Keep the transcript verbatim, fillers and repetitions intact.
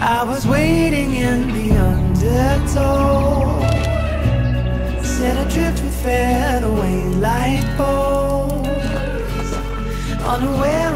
I was waiting in the undertow, set adrift with fed away like bones, unaware